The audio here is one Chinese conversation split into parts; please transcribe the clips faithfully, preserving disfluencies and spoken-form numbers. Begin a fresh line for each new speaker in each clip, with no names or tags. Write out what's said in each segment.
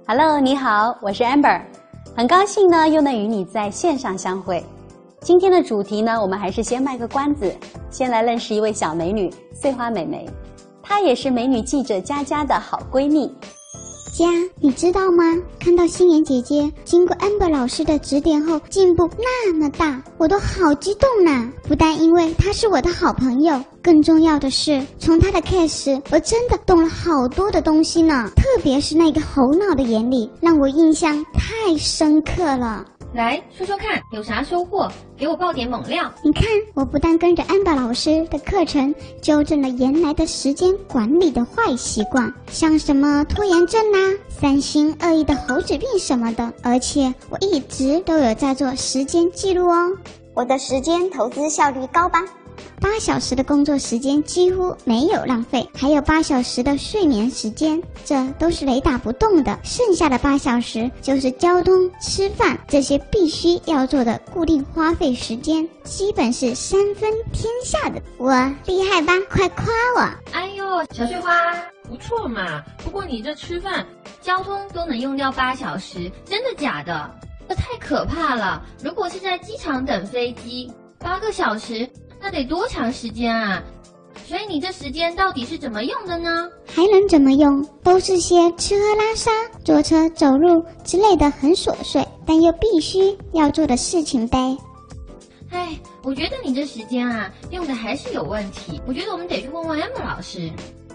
Hello， 你好，我是 Amber， 很高兴呢又能与你在线上相会。今天的主题呢，我们还是先卖个关子，先来认识一位小美女碎花美眉，她也是美女记者佳佳的好闺蜜。
佳，你知道吗？看到心妍姐姐经过 Amber 老师的指点后进步那么大，我都好激动呢。不但因为她是我的好朋友，更重要的是，从她的 case 我真的懂了好多的东西呢。特别是那个猴脑的原理，让我印象太深刻了。
来说说看，有啥收获？给我爆点猛料！
你看，我不但跟着 Amber 老师的课程，纠正了原来的时间管理的坏习惯，像什么拖延症啦、三心二意的猴子病什么的，而且我一直都有在做时间记录哦。我的时间投资效率高吧？八小时的工作时间几乎没有浪费，还有八小时的睡眠时间，这都是雷打不动的。剩下的八小时就是交通、吃饭这些必须要做的固定花费时间，基本是三分天下的。我厉害吧？快夸我！
哎呦，小碎花不错嘛。不过你这吃饭、交通都能用掉八小时，真的假的？这太可怕了！如果是在机场等飞机，八个小时。那得多长时间啊？所以你这时间到底是怎么用的呢？
还能怎么用？都是些吃喝拉撒、坐车、走路之类的很琐碎，但又必须要做的事情呗。
哎，我觉得你这时间啊，用的还是有问题。我觉得我们得去问问 Amber 老师。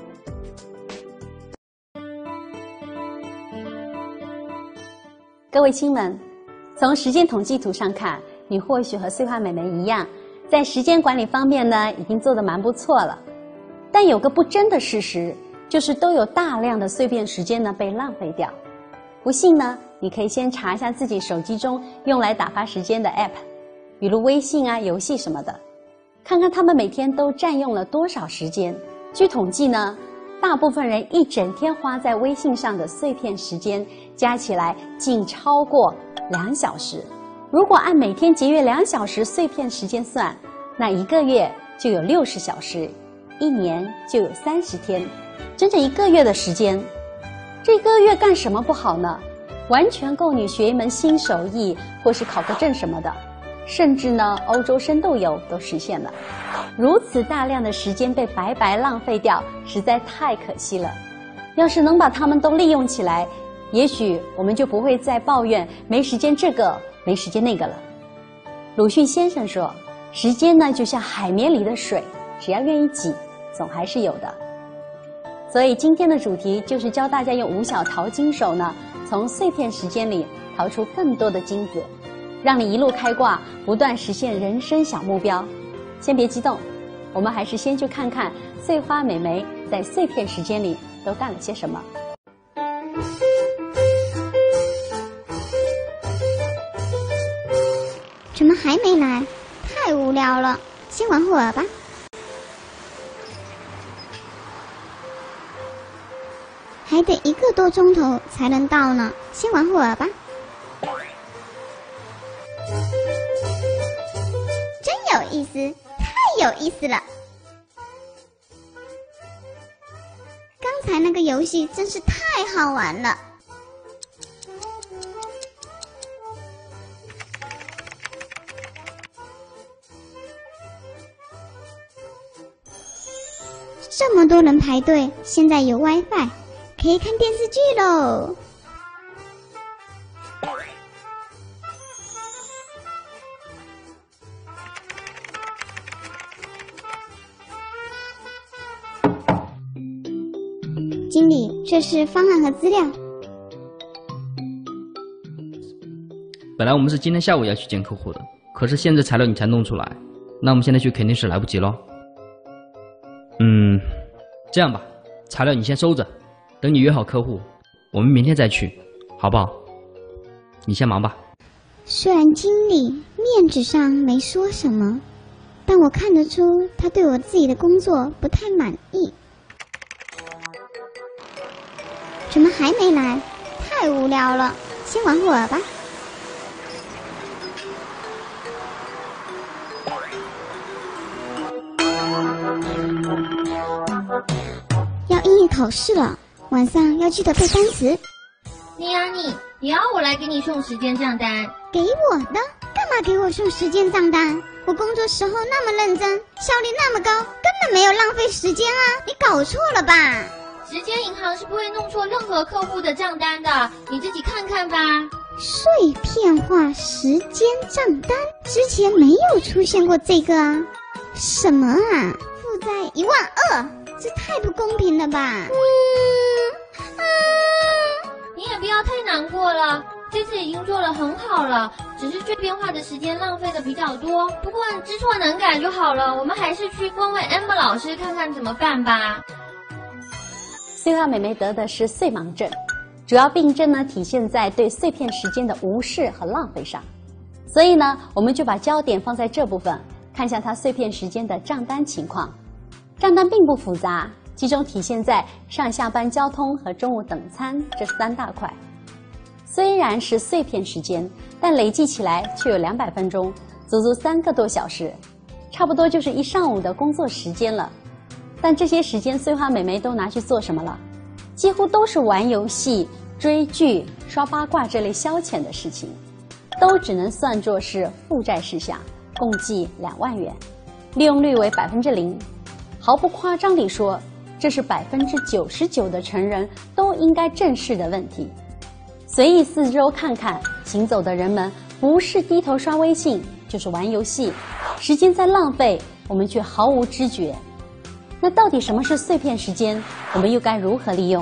各位亲们，从时间统计图上看，你或许和碎花美眉一样，在时间管理方面呢，已经做得蛮不错了。但有个不争的事实，就是都有大量的碎片时间呢被浪费掉。不信呢，你可以先查一下自己手机中用来打发时间的 App， 比如微信啊、游戏什么的，看看他们每天都占用了多少时间。据统计呢，大部分人一整天花在微信上的碎片时间加起来竟超过两小时。如果按每天节约两小时碎片时间算，那一个月就有六十小时，一年就有三十天，整整一个月的时间。这个月干什么不好呢？完全够你学一门新手艺，或是考个证什么的，甚至呢，欧洲深度游都实现了。如此大量的时间被白白浪费掉，实在太可惜了。要是能把它们都利用起来，也许我们就不会再抱怨没时间这个没时间那个了。鲁迅先生说，时间呢就像海绵里的水，只要愿意挤，总还是有的。所以今天的主题就是教大家用五小淘金手呢，从碎片时间里淘出更多的金子，让你一路开挂，不断实现人生小目标。先别激动，我们还是先去看看碎花美眉在碎片时间里都干了些什么。
怎么还没来？太无聊了，先玩会儿吧。还得一个多钟头才能到呢，先玩会儿吧。真有意思，太有意思了。刚才那个游戏真是太好玩了。这么多人排队，现在有 WiFi， 可以看电视剧喽。经理，这是方案和资料。
本来我们是今天下午要去见客户的，可是现在材料你才弄出来，那我们现在去肯定是来不及咯。嗯，这样吧，材料你先收着，等你约好客户，我们明天再去，好不好？你先忙吧。
虽然经理面子上没说什么，但我看得出他对我自己的工作不太满意。怎么还没来？太无聊了，先玩会儿吧。要英语考试了，晚上要记得背单词。
你呀、啊、你，你要我来给你送时间账单？
给我的？干嘛给我送时间账单？我工作时候那么认真，效率那么高，根本没有浪费时间啊！你搞错了吧？
时间银行是不会弄错任何客户的账单的，你自己看看吧。
碎片化时间账单之前没有出现过这个啊？什么啊？负债一万二，这太不公平了吧？嗯
啊，你也不要太难过了，这次已经做得很好了，只是碎片化的时间浪费的比较多。不过知错能改就好了，我们还是去问问 Amber 老师看看怎么办吧。
碎花妹妹得的是碎盲症，主要病症呢体现在对碎片时间的无视和浪费上，所以呢，我们就把焦点放在这部分，看一下她碎片时间的账单情况。账单并不复杂，集中体现在上下班交通和中午等餐这三大块。虽然是碎片时间，但累计起来却有两百分钟，足足三个多小时，差不多就是一上午的工作时间了。但这些时间碎花妹妹都拿去做什么了？几乎都是玩游戏、追剧、刷八卦这类消遣的事情，都只能算作是负债事项，共计两万元，利用率为百分之零。毫不夸张地说，这是百分之九十九的成人都应该正视的问题。随意四周看看，行走的人们不是低头刷微信，就是玩游戏，时间在浪费，我们却毫无知觉。那到底什么是碎片时间？我们又该如何利用？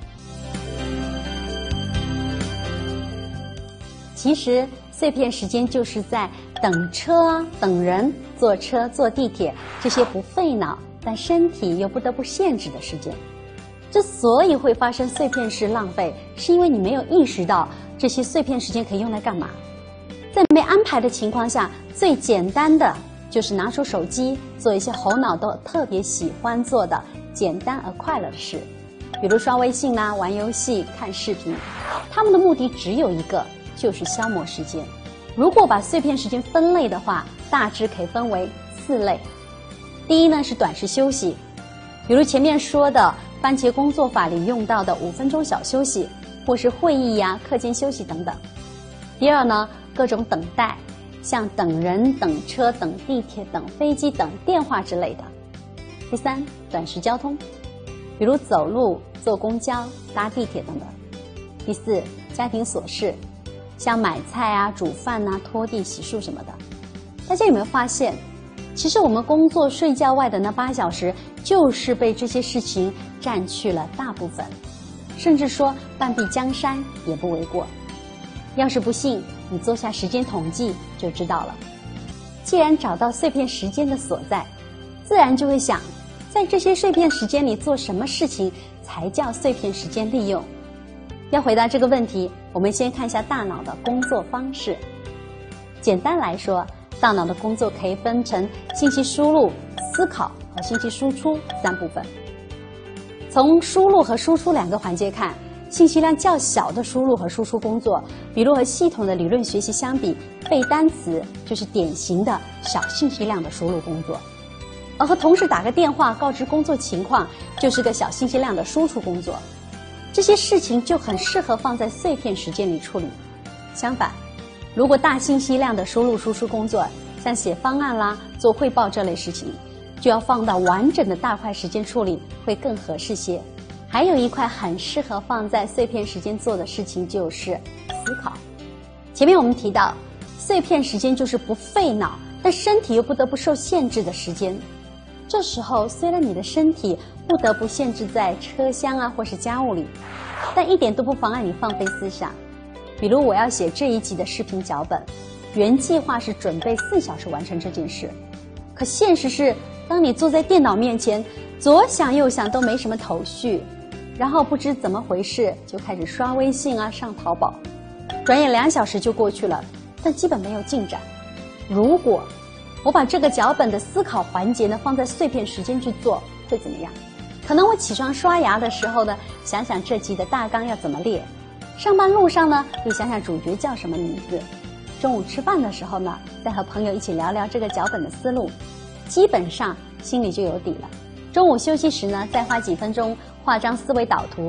其实，碎片时间就是在等车、等人、坐车、坐地铁这些不费脑但身体又不得不限制的时间。之所以会发生碎片式浪费，是因为你没有意识到这些碎片时间可以用来干嘛。在没安排的情况下，最简单的就是拿出手机做一些猴脑都特别喜欢做的简单而快乐的事，比如刷微信啦、玩游戏、看视频。他们的目的只有一个，就是消磨时间。如果把碎片时间分类的话，大致可以分为四类。第一呢是短时休息，比如前面说的番茄工作法里用到的五分钟小休息，或是会议呀、课间休息等等。第二呢，各种等待，像等人、等车、等地铁、等飞机、等电话之类的。第三，短时交通，比如走路、坐公交、搭地铁等等。第四，家庭琐事，像买菜啊、煮饭啊、拖地、洗漱什么的。大家有没有发现，其实我们工作睡觉外的那八小时，就是被这些事情占去了大部分，甚至说半壁江山也不为过。要是不信，你做下时间统计就知道了。既然找到碎片时间的所在，自然就会想，在这些碎片时间里做什么事情才叫碎片时间利用？要回答这个问题，我们先看一下大脑的工作方式。简单来说，大脑的工作可以分成信息输入、思考和信息输出三部分。从输入和输出两个环节看，信息量较小的输入和输出工作，比如和系统的理论学习相比，背单词就是典型的小信息量的输入工作，而和同事打个电话告知工作情况，就是个小信息量的输出工作。这些事情就很适合放在碎片时间里处理。相反，如果大信息量的输入输出工作，像写方案啦、做汇报这类事情，就要放到完整的大块时间处理，会更合适些。还有一块很适合放在碎片时间做的事情，就是思考。前面我们提到，碎片时间就是不费脑，但身体又不得不受限制的时间。这时候，虽然你的身体不得不限制在车厢啊或是家务里，但一点都不妨碍你放飞思想。比如我要写这一集的视频脚本，原计划是准备四小时完成这件事，可现实是，当你坐在电脑面前，左想右想都没什么头绪，然后不知怎么回事就开始刷微信啊、上淘宝，转眼两小时就过去了，但基本没有进展。如果我把这个脚本的思考环节呢放在碎片时间去做，会怎么样？可能我起床刷牙的时候呢，想想这集的大纲要怎么列；上班路上呢，又想想主角叫什么名字；中午吃饭的时候呢，再和朋友一起聊聊这个脚本的思路，基本上心里就有底了。中午休息时呢，再花几分钟画张思维导图，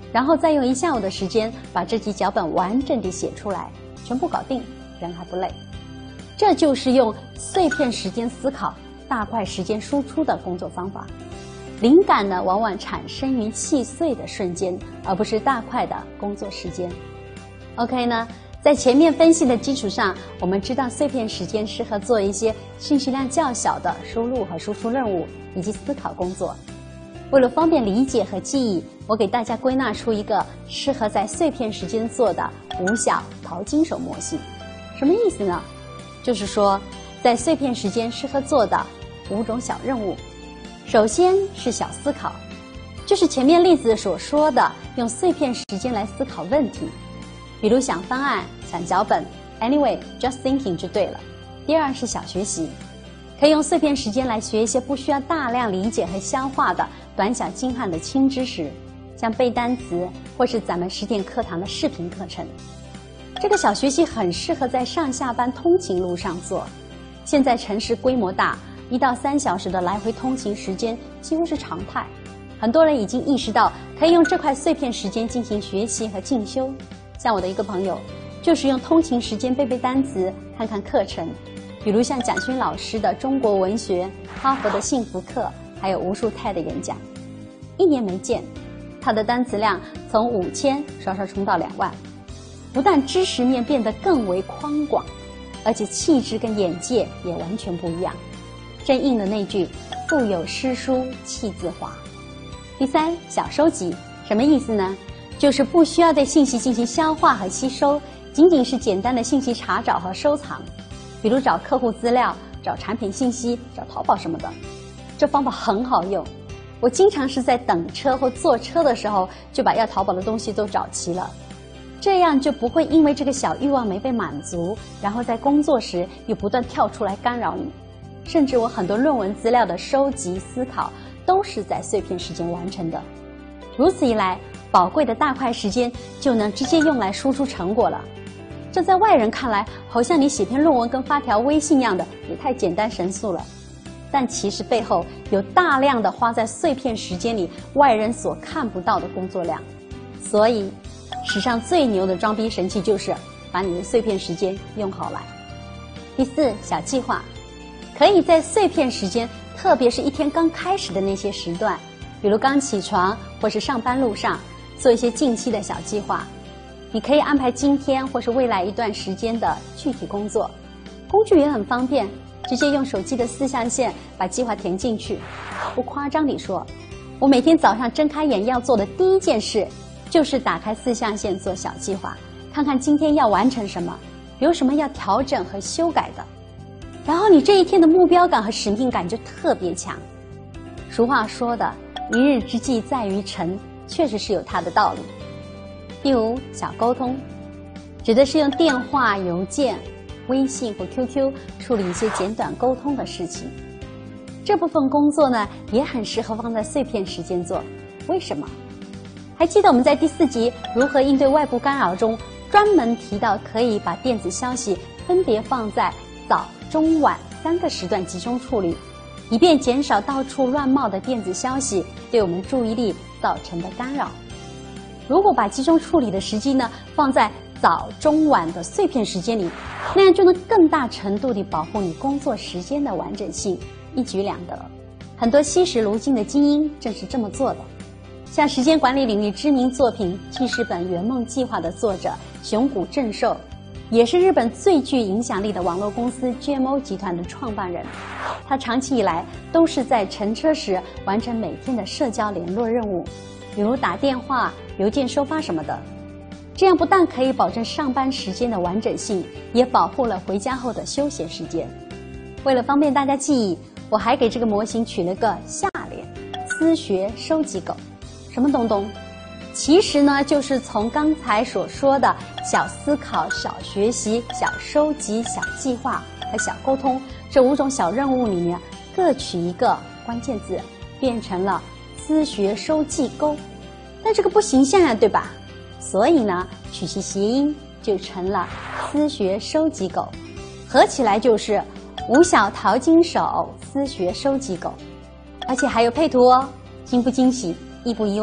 然后再用一下午的时间把这集脚本完整地写出来，全部搞定，人还不累。这就是用碎片时间思考、大块时间输出的工作方法。灵感呢，往往产生于细碎的瞬间，而不是大块的工作时间。OK 呢，在前面分析的基础上，我们知道碎片时间适合做一些信息量较小的输入和输出任务以及思考工作。为了方便理解和记忆，我给大家归纳出一个适合在碎片时间做的五小淘金手模型。什么意思呢？就是说，在碎片时间适合做的五种小任务。首先是小思考，就是前面例子所说的，用碎片时间来思考问题，比如想方案、想脚本 ，anyway just thinking 就对了。第二是小学习，可以用碎片时间来学一些不需要大量理解和消化的短小精悍的轻知识，像背单词或是咱们十点课堂的视频课程。这个小学习很适合在上下班通勤路上做。现在城市规模大，一到三小时的来回通勤时间几乎是常态。很多人已经意识到，可以用这块碎片时间进行学习和进修。像我的一个朋友，就是用通勤时间背背单词、看看课程，比如像蒋勋老师的中国文学、哈佛的幸福课，还有无数TED的演讲。一年没见，他的单词量从五千稍稍冲到两万。不但知识面变得更为宽广，而且气质跟眼界也完全不一样。正应了那句“腹有诗书气自华”。第三，小收集，什么意思呢？就是不需要对信息进行消化和吸收，仅仅是简单的信息查找和收藏，比如找客户资料、找产品信息、找淘宝什么的。这方法很好用，我经常是在等车或坐车的时候就把要淘宝的东西都找齐了。这样就不会因为这个小欲望没被满足，然后在工作时又不断跳出来干扰你。甚至我很多论文资料的收集思考都是在碎片时间完成的。如此一来，宝贵的大块时间就能直接用来输出成果了。这在外人看来好像你写篇论文跟发条微信一样的，也太简单神速了。但其实背后有大量的花在碎片时间里外人所看不到的工作量。所以史上最牛的装逼神器就是把你的碎片时间用好来。第四，小计划，可以在碎片时间，特别是一天刚开始的那些时段，比如刚起床或是上班路上，做一些近期的小计划。你可以安排今天或是未来一段时间的具体工作，工具也很方便，直接用手机的四象限把计划填进去。不夸张地说，我每天早上睁开眼要做的第一件事就是打开四象限做小计划，看看今天要完成什么，有什么要调整和修改的。然后你这一天的目标感和使命感就特别强。俗话说的一日之计在于晨，确实是有它的道理。第五，小沟通，指的是用电话、邮件、微信或 Q Q 处理一些简短沟通的事情。这部分工作呢，也很适合放在碎片时间做。为什么？还记得我们在第四集如何应对外部干扰中，专门提到可以把电子消息分别放在早、中、晚三个时段集中处理，以便减少到处乱冒的电子消息对我们注意力造成的干扰。如果把集中处理的时机呢放在早、中、晚的碎片时间里，那样就能更大程度地保护你工作时间的完整性，一举两得。很多惜时如金的精英正是这么做的。像时间管理领域知名作品《记事本圆梦计划》的作者熊谷正寿，也是日本最具影响力的网络公司 G M O 集团的创办人。他长期以来都是在乘车时完成每天的社交联络任务，比如打电话、邮件收发什么的。这样不但可以保证上班时间的完整性，也保护了回家后的休闲时间。为了方便大家记忆，我还给这个模型取了个下联：思学收集狗。什么东东？其实呢，就是从刚才所说的小思考、小学习、小收集、小计划和小沟通这五种小任务里面，各取一个关键字，变成了思学收集钩。但这个不形象呀，对吧？所以呢，取其谐音，就成了思学收集狗，合起来就是五小淘金手思学收集狗。而且还有配图哦，惊不惊喜，意不意外，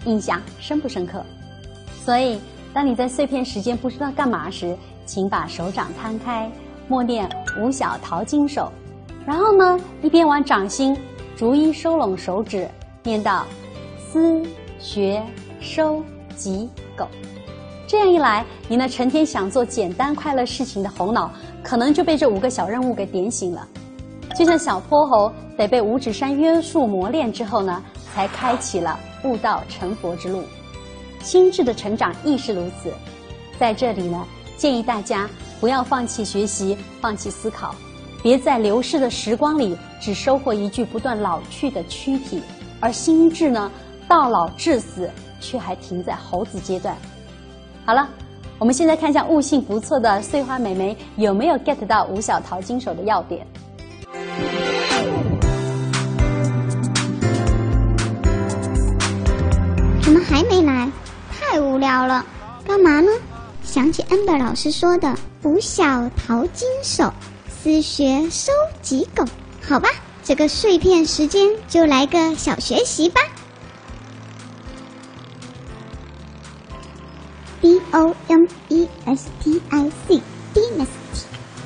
印象深不深刻？所以，当你在碎片时间不知道干嘛时，请把手掌摊开，默念五小淘金手，然后呢，一边往掌心逐一收拢手指，念到思学收集狗。这样一来，你那成天想做简单快乐事情的头脑，可能就被这五个小任务给点醒了。就像小泼猴得被五指山约束磨练之后呢，才开启了悟道成佛之路。心智的成长亦是如此。在这里呢，建议大家不要放弃学习，放弃思考，别在流逝的时光里只收获一具不断老去的躯体，而心智呢，到老至死却还停在猴子阶段。好了，我们现在看一下悟性不错的碎花妹妹有没有 get 到五小淘金手的要点。
怎么还没来？太无聊了，干嘛呢？想起 Amber 老师说的五小淘金手，思学收集狗。好吧，这个碎片时间就来个小学习吧。D O M E S T I C Dynasty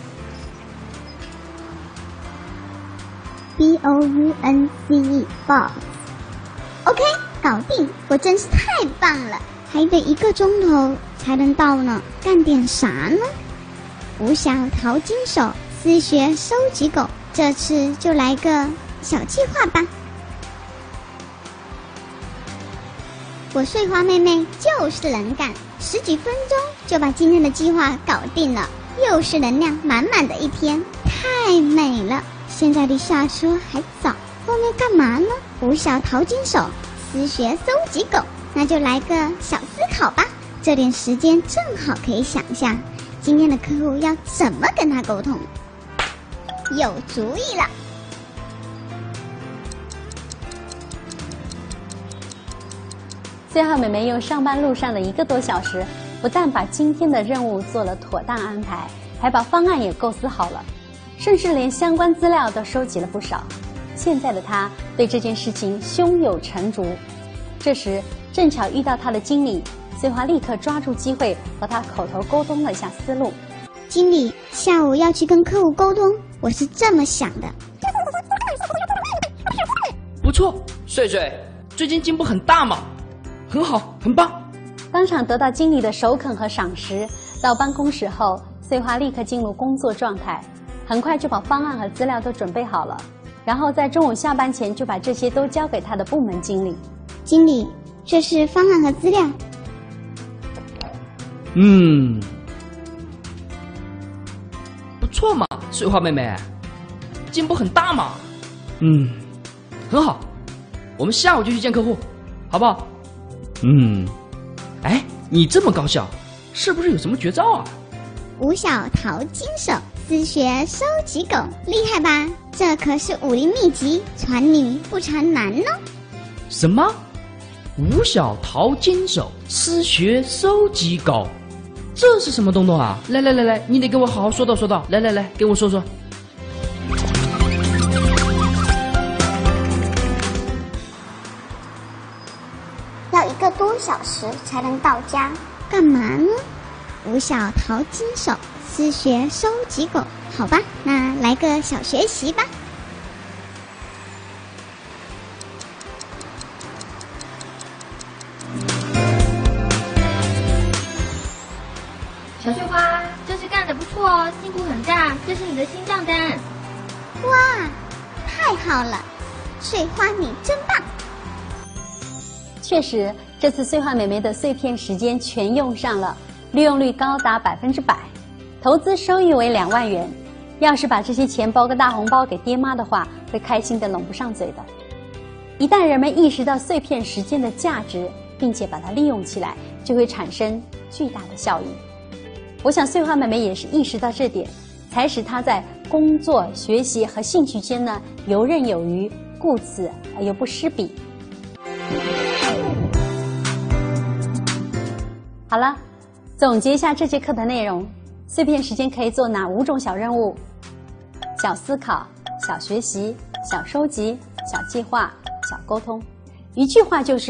B O U N C E Boss OK 搞定，我真是太棒了，还得一个钟头才能到呢，干点啥呢？五小淘金手，思学收集狗，这次就来个小计划吧。我碎花妹妹就是能干，十几分钟就把今天的计划搞定了，又是能量满满的一天，太美了。现在离下车还早，后面干嘛呢？五小淘金手，思学搜集狗，那就来个小思考吧。这点时间正好可以想象今天的客户要怎么跟他沟通。有主意了。
碎花妹妹用上班路上的一个多小时，不但把今天的任务做了妥当安排，还把方案也构思好了，甚至连相关资料都收集了不少。现在的她对这件事情胸有成竹。这时正巧遇到她的经理，碎花立刻抓住机会和他口头沟通了一下思路。
经理，下午要去跟客户沟通，我是这么想的。
不错，穗穗，最近进步很大嘛，很好，很棒。
当场得到经理的首肯和赏识，到办公室后，穗花立刻进入工作状态，很快就把方案和资料都准备好了，然后在中午下班前就把这些都交给他的部门经理。
经理，这是方案和资料。
嗯，不错嘛，碎花妹妹，进步很大嘛。嗯，很好，我们下午就去见客户，好不好？嗯，哎，你这么高效，是不是有什么绝招啊？
五小淘金手，思学收集狗，厉害吧？这可是武林秘籍，传女不传男呢。
什么？五小淘金手，思学收集狗，这是什么东东啊？来来来来，你得给我好好说道说道。来来来，给我说说。
要一个多小时才能到家，干嘛呢？五小淘金手，思学收集狗，好吧，那来个小学习吧。
小翠花，这次干得不错哦，进步很大，这是你的新账单。
哇，太好了，碎花你真棒！
确实，这次碎花妹妹的碎片时间全用上了，利用率高达百分之百，投资收益为两万元。要是把这些钱包个大红包给爹妈的话，会开心得拢不上嘴的。一旦人们意识到碎片时间的价值，并且把它利用起来，就会产生巨大的效益。我想碎花妹妹也是意识到这点，才使她在工作、学习和兴趣间呢游刃有余，顾此而又不失彼。好了，总结一下这节课的内容：碎片时间可以做哪五种小任务？小思考、小学习、小收集、小计划、小沟通。一句话就是，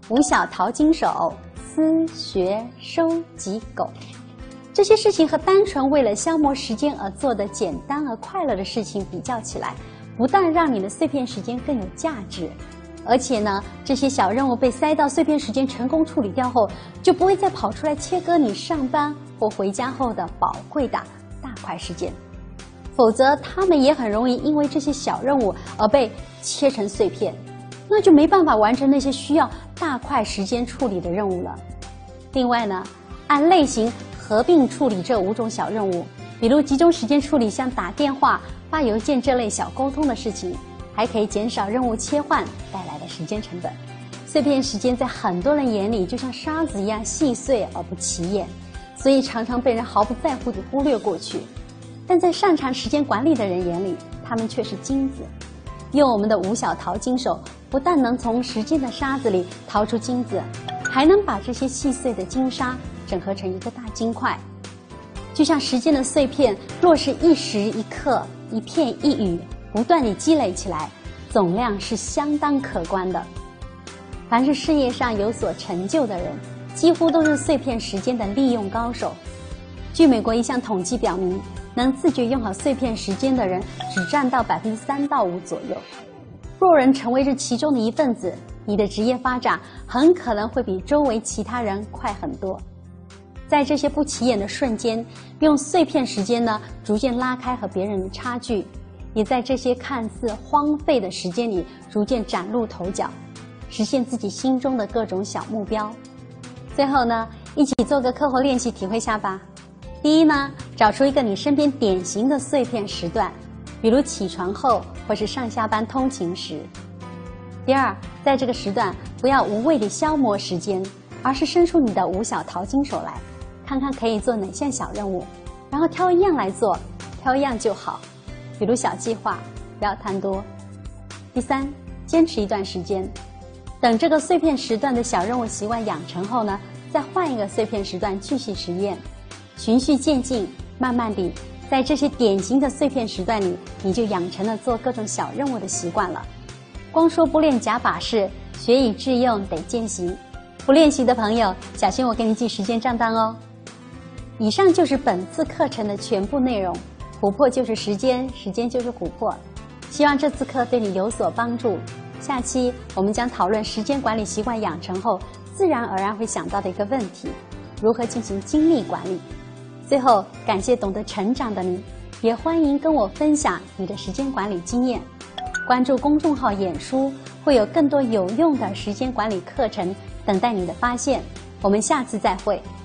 无小淘金手、思学收集狗。这些事情和单纯为了消磨时间而做的简单而快乐的事情比较起来，不但让你的碎片时间更有价值，而且呢，这些小任务被塞到碎片时间成功处理掉后，就不会再跑出来切割你上班或回家后的宝贵的大块时间。否则，他们也很容易因为这些小任务而被切成碎片，那就没办法完成那些需要大块时间处理的任务了。另外呢，按类型合并处理这五种小任务，比如集中时间处理像打电话、发邮件这类小沟通的事情，还可以减少任务切换带来的时间成本。碎片时间在很多人眼里就像沙子一样细碎而不起眼，所以常常被人毫不在乎地忽略过去。但在擅长时间管理的人眼里，他们却是金子。用我们的五小淘金手，不但能从时间的沙子里淘出金子，还能把这些细碎的金沙整合成一个大金块。就像时间的碎片，若是一时一刻、一片一语不断地积累起来，总量是相当可观的。凡是事业上有所成就的人，几乎都是碎片时间的利用高手。据美国一项统计表明，能自觉用好碎片时间的人只占到百分之三到五左右。若人成为这其中的一份子，你的职业发展很可能会比周围其他人快很多。在这些不起眼的瞬间，用碎片时间呢，逐渐拉开和别人的差距，也在这些看似荒废的时间里，逐渐崭露头角，实现自己心中的各种小目标。最后呢，一起做个课后练习，体会下吧。第一呢，找出一个你身边典型的碎片时段，比如起床后或是上下班通勤时。第二，在这个时段不要无谓地消磨时间，而是伸出你的五小淘金手来，看看可以做哪项小任务，然后挑一样来做，挑一样就好，比如小计划，不要贪多。第三，坚持一段时间，等这个碎片时段的小任务习惯养成后呢，再换一个碎片时段继续实验，循序渐进，慢慢地在这些典型的碎片时段里，你就养成了做各种小任务的习惯了。光说不练假把式，学以致用得践行。不练习的朋友，小心我给你记时间账单哦。以上就是本次课程的全部内容。琥珀就是时间，时间就是琥珀。希望这次课对你有所帮助。下期我们将讨论时间管理习惯养成后自然而然会想到的一个问题：如何进行精力管理。最后，感谢懂得成长的你，也欢迎跟我分享你的时间管理经验。关注公众号演书，会有更多有用的时间管理课程等待你的发现。我们下次再会。